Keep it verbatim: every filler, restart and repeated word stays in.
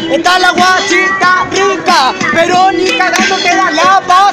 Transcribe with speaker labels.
Speaker 1: Está la guachita rica, pero ni cagando queda la papa.